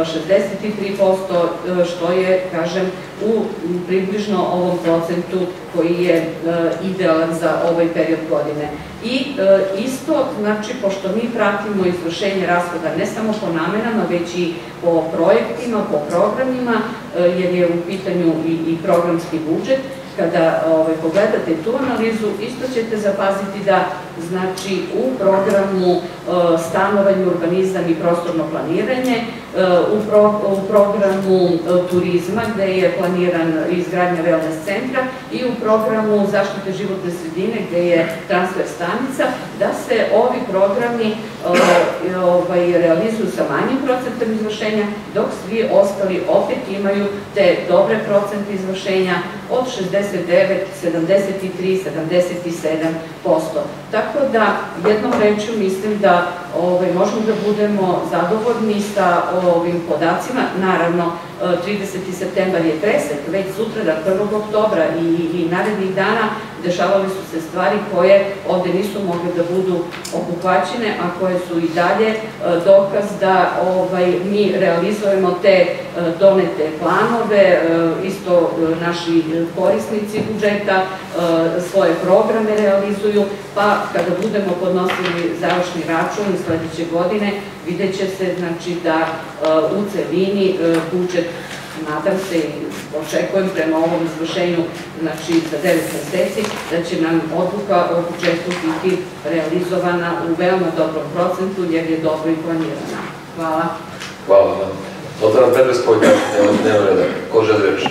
63%, što je, kažem, u približno ovom procentu koji je idealan za ovaj period godine. I isto, znači, pošto mi pratimo izvršenje rashoda ne samo po namenama, već i po projektima, po programima, jer je u pitanju i programski budžet, kada pogledate tu analizu, isto ćete zapaziti da, znači, u programu stanovanje, urbanizam i prostorno planiranje, u programu turizma, gde je planiran izgradnja wellness centra, i u programu zaštite životne sredine, gde je transfer stanica, da se ovi programi realizuju sa manjim procentom izvršenja, dok svi ostali opet imaju te dobre procente izvršenja od 69, 73, 77%. Tako da, jednom rečju, mislim da možemo da budemo zadovoljni sa ovim podacima. Naravno, 30. septembar je presek, već sutra, 1. oktobra i narednih dana dešavali su se stvari koje ovde nisu mogle da budu obuhvaćene, a koje su i dalje dokaz da mi realizujemo te donete planove, isto naši korisnici budžeta svoje programe realizuju, pa kada budemo podnosili završni račun sledeće godine, vidjet će se da u celini budžet, nadam se i očekujem prema ovom izvršenju za 9 meseci, da će nam odluka o budžetu biti realizovana u veoma dobrom procentu jer je dobro i planirana. Hvala. Hvala vam. Otvaram pretres po ovoj tački dnevnog reda. Ko želi reč?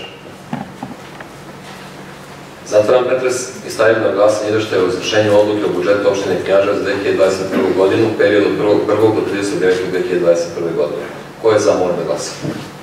Zatvaram pretres i stavljam na glasanje izveštaj o izvršenju odluke o budžetu opštine Knjaževac za 2021. godinu u periodu od 1. do 39. 2021. godine. Ko je za, molim da glasa?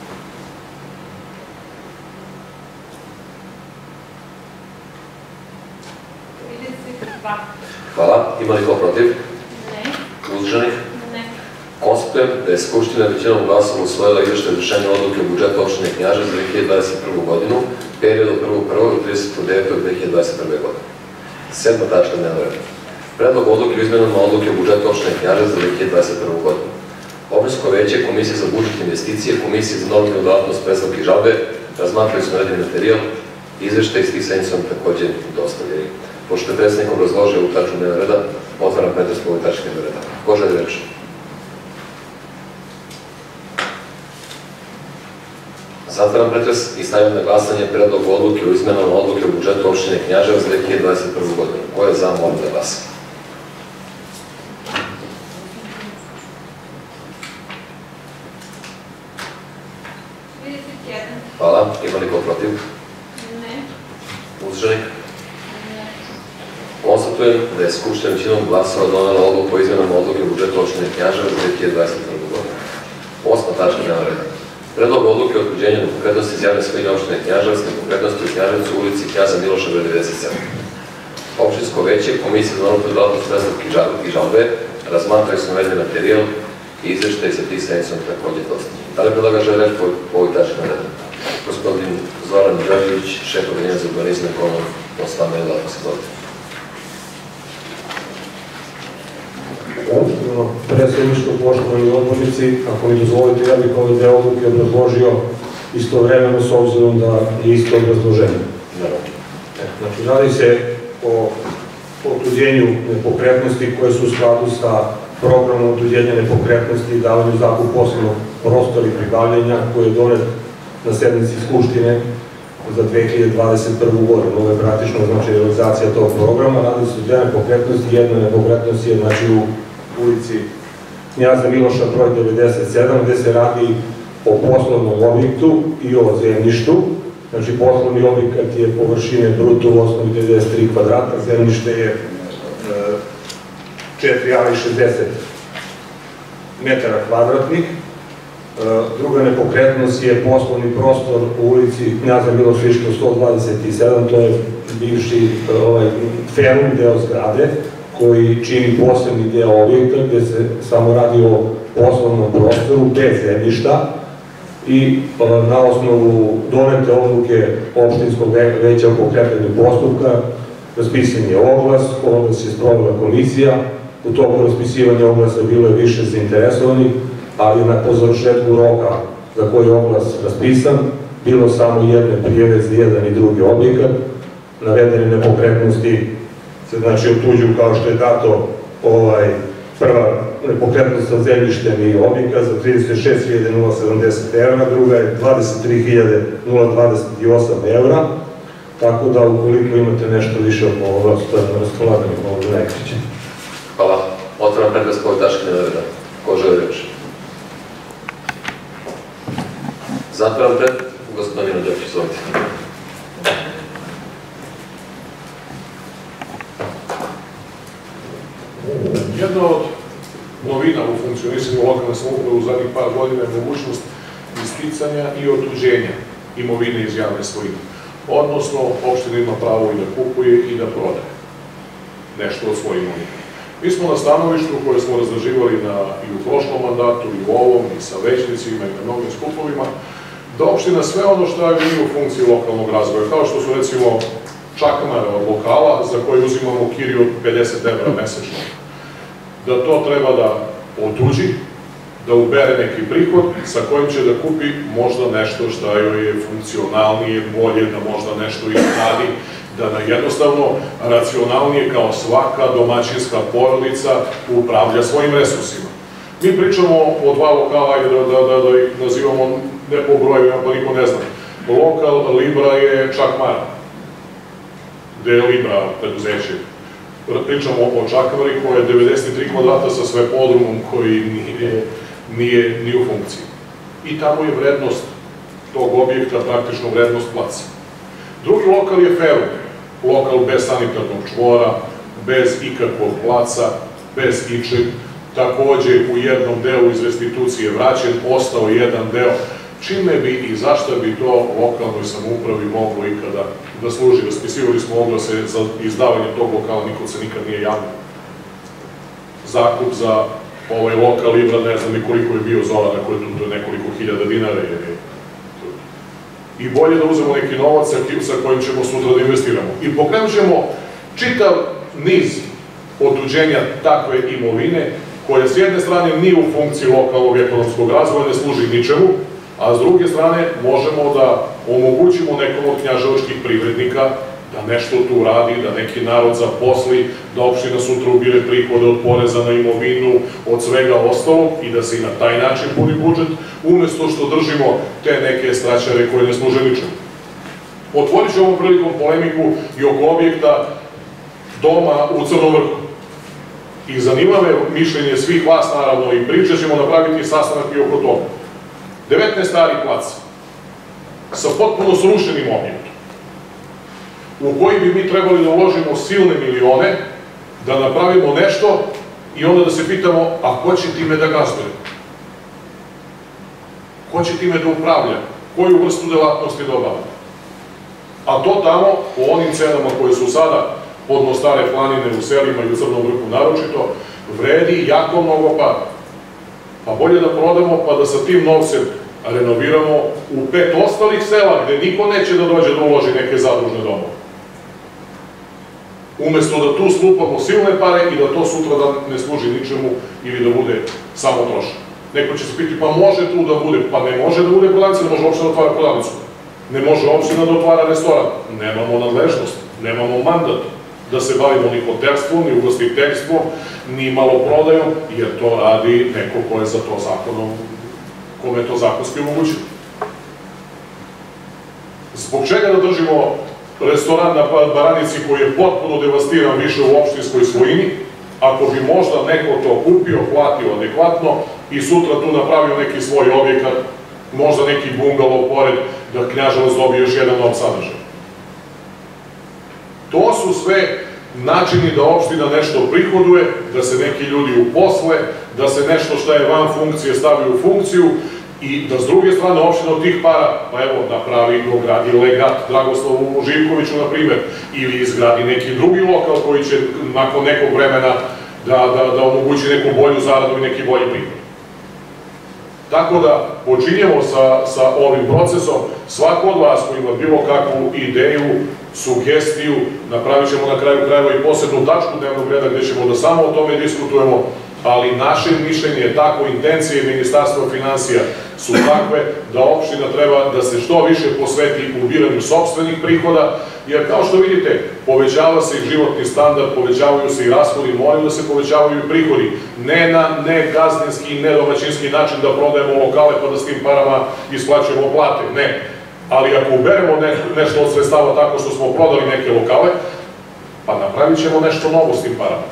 Hvala. Ima li ko protiv? Ne. Uzdržanih? Ne. Konstatujem da je Skupština većinom glasova usvojila izveštaj o izvršenju odluke o budžetu opštine Knjaževac za 2021. godinu, period od 1. do 39. 2021. godine. 7. tačka dnevnog reda. Predlog odluke o izmenama odluke o budžetu opštine Knjaževac za 2021. godinu. Opštinsko veće, Komisije za budžet i investicije, Komisije za normativnu delatnost, predstavke i žalbe razmatrali su navedeni materijal, izveštaj s pisanim su takođe dostavljeni. Pošto je predsednik obrazložio ovu tačku dnevnog reda, otvaram pretres po ovoj tački dnevnog reda. Ko želi reč? Zatvaram pretres i stavljam na glasanje predlog odluke o izmenama odluke o budžetu opštine Knjaževac za 2021. godinu. Ko je za, molim da glasa? Hvala. Ima li ko protiv? Ne. Uzdržanih? Konstatujem da je Skupština većinom glasova donela odluku o izmenama odluke o budžetu opštine Knjaževac za 2021. godinu. 8. tačka dnevnog reda. Predlog odluke o utvrđenju nepokretnosti iz javne svojine opštine Knjaževac, nepokretnosti u Knjaževcu u ulici Knjaza Miloša broj 97. Opštinsko veće, Komisija za normativnu delatnost, predstavke i žalbe razmatrali su navedeni materijal i izveštaj sa pisanim su takođe dostavljeni. Da li predlagač želi reč po ovoj tački dnevnog reda? Gospodin Zoran Đorđević, šef Odeljenja za urbanizam i komunalnu stambenu delatnost. Izvolite. Predsedništvo, poštovani odbornici, ako mi dozvolite, ja bih ovaj deo odluke obrazložio istovremeno s obzirom da je isto obrazloženje. Znači, radi se o otuđenju nepokretnosti koje su u skladu sa programom otuđenja nepokretnosti i davanju zakup poslovnog prostora i pribavljanja koji je donet na sednici Skupštine za 2021. godinu. Ovo je praktično znači realizacija tog programa. Radi se o dve nepokretnosti. Jedna nepokretnost je znači u ulici Knjaza Miloša broj 97, gde se radi o poslovnom objektu i o zemljištu. Znači, poslovni objekat je površine bruto u osnovi 93 kvadrata, zemljište je 4,60 metara kvadratnih. Druga nepokretnost je poslovni prostor u ulici Knjaza Miloša 127, to je bivši ferum deo zgrade, koji čini posebni deo objekta, gde se samo radi o poslovnom prostoru bez zemljišta i na osnovu donete odluke opštinskog veća o pokretanju postupka raspisan je oglas, oglas je sprovela komisija, u toku raspisivanja oglasa bilo je više zainteresovanih, ali na završetku roka za koji je oglas raspisan, bilo samo jedne prijave za jedan i drugi objekat. Navedene nepokretnosti se znači otuđuju kao što je dato prva nepokretnost sa zemljištem i objekat za 36.070 evra, druga je 23.028 evra, tako da ukoliko imate nešto više oko oglasa, to je na raspolaganju ovog najkrića. Hvala. Otvaram pretres po ovoj tački dnevnog reda. Ko želi reč? Zatvaram pretres. Gospodin Mino Đorđević, izvolite. Jedna od novina u funkcionisanju lokalne samouprave u zadnjih par godina je mogućnost isticanja i otuđenja imovine iz javne svojine. Odnosno, opština ima pravo i da kupuje i da prodaje nešto od svoje imovine. Mi smo na stanovištu koje smo razraživali i u prošlom mandatu, i u ovom, i sa većnicima, i na mnogim skupovima, da opština sve ono što je u funkciji lokalnog razvoja, kao što su recimo čakmara od lokala za koje uzimamo kiriju od 50 evra mesečno. Da to treba da otuđi, da ubere neki prihod sa kojim će da kupi možda nešto što joj je funkcionalnije, bolje, da možda nešto i radi, da jednostavno racionalnije kao svaka domaćinska porodica upravlja svojim resursima. Mi pričamo o dva lokala, ajde da ih nazivamo ne po broju, pa niko ne zna. Lokal Libra je Čakmara, gde je Libra preduzeće. Pričamo o Čakmari koja je 93 kvadrata sa sve podrumom koji nije u funkciji. I tamo je vrednost tog objekta, praktično vrednost placa. Drugi lokal je Ferum, lokal bez sanitarnog čvora, bez ikakvog placa, bez ičeg, takođe u jednom delu iz restitucije vraćen, ostao jedan deo, čime bi i zašto bi to lokalnoj samoupravi moglo ikada da služi. Raspisivali smo oglase za izdavanje tog lokala, niko se nikad nije javio. Zakup za ovaj lokal Libra, ne znam ni koliko je bio Zoran, ako je tu nekoliko hiljada dinara. I bolje da uzemo neki novac sa kojim ćemo sutra da investiramo. I pokrenut ćemo čitav niz otuđenja takve imovine, koja s jedne strane nije u funkciji lokalnog ekonomskog razvoja, ne služi ničemu, a s druge strane možemo da omogućimo nekom od knjaževačkih privrednika da nešto tu radi, da neki narod zaposli, da opština sutra ubire prihode od poreza na imovinu, od svega ostalog i da se i na taj način puni budžet, umesto što držimo te neke straćare koje ne služe ničemu. Otvorit ću ovom prilikom polemiku i oko objekta doma u Crnom Vrhu. I zanima me mišljenje svih vas, naravno, i pričat ćemo napraviti sastanak i oko toga. 19 stari plac sa potpuno srušenim objektom, u koji bi mi trebali da uložimo silne milione, da napravimo nešto i onda da se pitamo, a ko će time da gazduje? Ko će time da upravlja? Koju vrstu delatnosti da obavlja? A to tamo, po onim cenama koje su sada podno Stare planine u selima i u Crnom Vrhu naročito, vredi jako mnogo para. Pa bolje da prodamo, pa da sa tim novcem renoviramo u 5 ostalih sela, gde niko neće da dođe da uloži neke zadružne domove. Umesto da tu slupamo silne pare i da to sutra da ne služi ničemu ili da bude samo trošak. Neko će se piti, pa može tu da bude, pa ne može da bude prodavnica, ne može opština da otvara prodavnicu. Ne može opština da otvara restoran. Nemamo nadležnost, nemamo mandat da se bavimo ni hotelstvom, ni ugostiteljstvom, ni maloprodajom, jer to radi neko ko je za to zakonom, kome je to zakonski omogućeno. Zbog čega da držimo restoran na Baranici koji je potpuno devastiran više u opštinskoj svojini, ako bi možda neko to kupio, platio adekvatno i sutra tu napravio neki svoj objekat, možda neki bungalov pored, da Knjaževac dobije još jedan nov sadržaj. To su sve načini da opština nešto prihoduje, da se neki ljudi uposle, da se nešto što je van funkcije stavi u funkciju i da s druge strane opština od tih para, pa evo, napravi, dogradi legat Dragoslavu Živkoviću, na primer, ili izgradi neki drugi lokal koji će nakon nekog vremena da omogući neku bolju zaradu i neki bolji prihod. Tako da počinjemo sa ovim procesom. Svako od vas koji ima bilo kakvu ideju, sugestiju, napravit ćemo na kraju krajeva i posebnu tačku dnevnog reda gde ćemo da samo o tome diskutujemo, ali naše mišljenje je tako, intencije Ministarstva finansija su takve da opština treba da se što više posveti ubiranju sopstvenih prihoda, jer kao što vidite, povećava se i životni standard, povećavaju se i rashodi, moraju da se povećavaju i prihodi, ne na negazdinski i nedomaćinski način da prodajemo lokale pa da s tim parama isplaćujemo plate, ne. Ali ako uberemo nešto od sredstava tako što smo prodali neke lokale, pa napravit ćemo nešto novo s tim parama.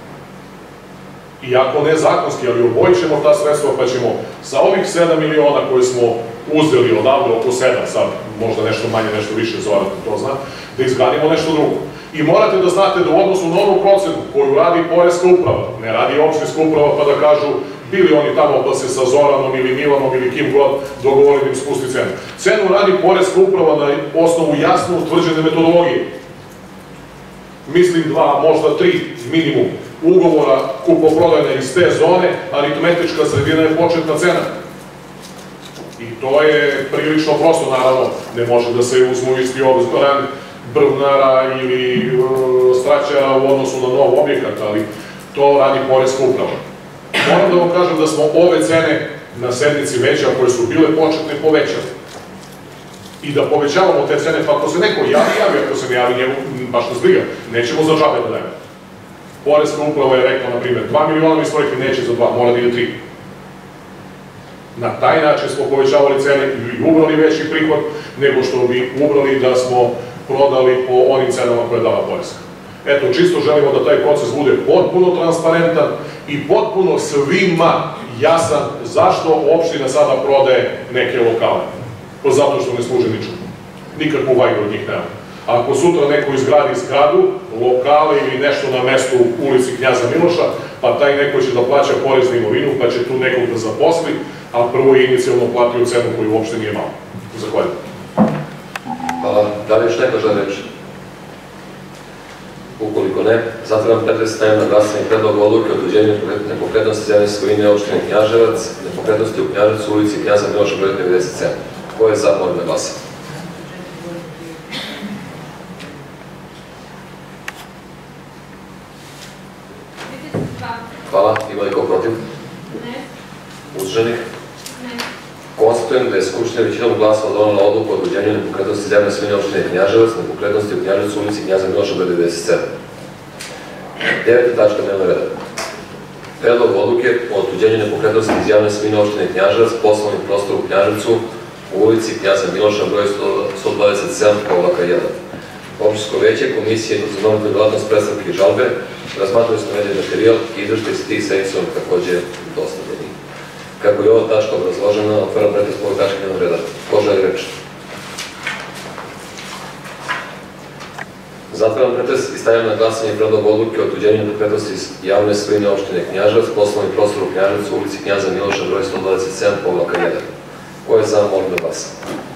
Iako ne zakonski, ali obojit ćemo ta sredstva pa ćemo sa ovih 7 miliona koje smo uzeli odavde, oko 7, sad možda nešto manje, nešto više, Zoran to zna, da izgradimo nešto drugo. I morate da znate da u odnosu na onu procenu koju radi poreska uprava, ne radi opštinska uprava pa da kažu bili oni tamo pa se sa Zoranom ili Milanom ili kim god dogovorili da im spusti cenu. Cenu radi poreska uprava na osnovu jasno utvrđene metodologije. Mislim 2, možda 3 minimum ugovora kupoprodajne iz te zone, aritmetička sredina je početna cena. I to je prilično prosto, naravno, ne može da se uzmu isti rang brvnara ili straćara u odnosu na nov objekat, ali to radi poreska uprava. Moram da vam kažem da smo ove cene na sednici veća koje su bile početne povećali. I da povećavamo te cene, pa ako se neko javi, ako se ne javi njemu, baš nas briga, nećemo za džabe da dajemo. Poreska uprava je rekla, na primjer, 2 miliona, mi smo rekli neće za 2, mora da ide 3. Na taj način smo povećavali cene i ubrali veći prihod, nego što bi ubrali da smo prodali po onim cenama koje je dala poreska. Eto, čisto želimo da taj proces bude potpuno transparentan i potpuno svima jasan zašto opština sada prodaje neke lokale. Pa zato što ne služe ničemu. Nikakvu vajgu od njih nema. Ako sutra neko izgradi zgradu, lokale ili nešto na mestu u ulici Knjaza Miloša, pa taj neko će da plaća porez na imovinu, pa će tu nekog da zaposli, a prvo je inicijalno platio cenu koju uopšte nije malo. Zahvaljujem. Hvala. Da li još neko žele reći? Ukoliko ne, zatvaram pretres, stavim na glasanje predloga odluke o otuđenju nepokretnosti zemlje svojine opštine Knjaževac, nepokretnosti u Knjaževcu, ulici Knjaza Miloša, broj 97. Ko je za, molim da glasa? Hvala. Ima li ko protiv? Ne. Uzdržanih? Ne. Konstatujem da je Skupština većinom glasova donela odluku o otuđenju nepokretnosti zemlje svojine opštine Knjaževac, nepokretnosti u Knjaževcu, ulici Knjaza Miloša, broj 97. 9. tačka dnevnog reda. Predlog odluke o otuđenju nepokretnosti iz javne svojine opštine Knjaževac, poslovni prostor u Knjaževcu, u ulici Knjaza Miloša, broj 127/1. Opštinsko veće, Komisije za normativnu delatnost, predstavke i žalbe, razmatrali smo navedeni materijal i izveštaji sa tih sednica su takođe dostavljeni. Kako je ova tačka obrazložena, otvaram pretres po ovoj tački dnevnog reda. Ko želi reč? Zatvaram pretres i stavljam na glasanje predlog odluke o otuđenju nepokretnosti iz javne svojine opštine Knjaževac, poslovni prostor u Knjaževcu, ulici Knjaza Miloša, broj 127/1. Ko je za, molim da glasa?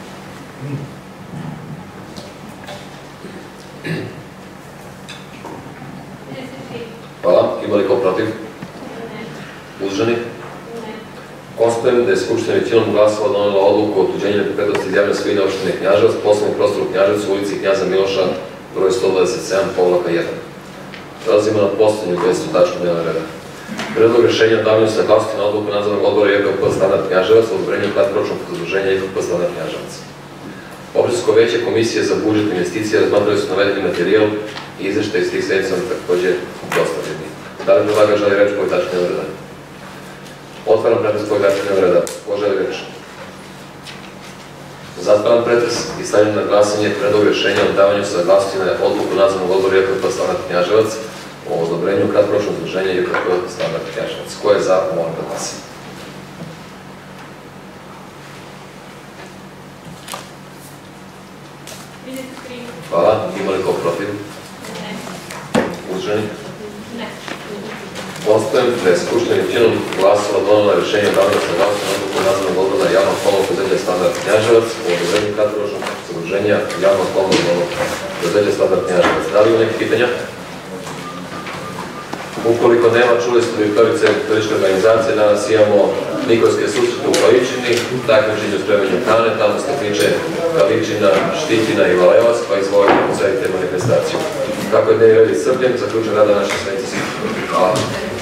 Hvala. Ima li ko protiv? Ne. Uzdržanih? Ne. Konstatujem da je Skupština većinom glasova donela odluku o otuđenju nepokretnosti iz javne svojine opštine Knjaževac, poslovni prostor u Knjaževcu, ulici Knjaza Miloša, broj 127/1. Prelazimo na poslednju 200. tačku dnevnog reda. Predlog rešenja o davanju saglasnosti na odluku nadzornog odbora JKP Standard Knjaževac o odobrenju kratkoročnog zaduženja JKP Standard Knjaževac. Opštinsko veće, Komisije za budžet i investicije razmatrali su navedeni materijal i izveštaj iz tih sednica takođe dostavljeni. Da li predlagač želi reč po ovoj tački dnevnog reda? Otvaram pretres po ovoj tački dnevnog reda. Ko želi reč? Zatvaram pretres i stavljam na glasanje predlog rešenja o davanju saglasnosti na odluku nadzornog odbora JKP Standard Knjaževac o odobrenju kratkoročnog zaduženja JKP Standard Knjaževac. Ko je za, molim da glasa? Hvala. Ima li ko protiv? Ne. Uzdržanih? Ne. Konstatujem da je Skupština većinom glasova donela rešenje o davanju saglasnosti na odluku nadzornog odbora javnog komunalnog preduzeća Standard Knjaževac o odobrenju kratkoročnog zaduženja javnog komunalnog preduzeća Standard Knjaževac. Da li ima neke pitanja? Ukoliko nema, čuli ste direktorice turističke organizacije, danas imamo Nikolske susrete u Kaličini, takmičenje u spremanju hrane, tamo se tiče Kaličina, Štitina i Valevac, pa izvolite posedite manifestaciju. Kako je dnevni red iscrpljen, zaključujem rada naše sednice. Hvala.